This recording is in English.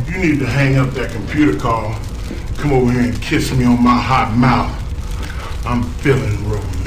You need to hang up that computer call. Come over here and kiss me on my hot mouth. I'm feeling romantic.